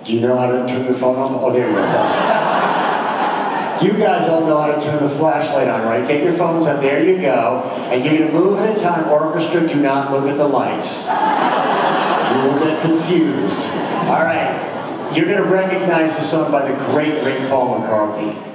Do you know how to turn your phone on? Oh, there you go. You guys all know how to turn the flashlight on, right? Get your phones on, there you go. And you're gonna move in time. Orchestra, do not look at the lights. You will get confused. All right, you're gonna recognize the song by the great Paul McCartney.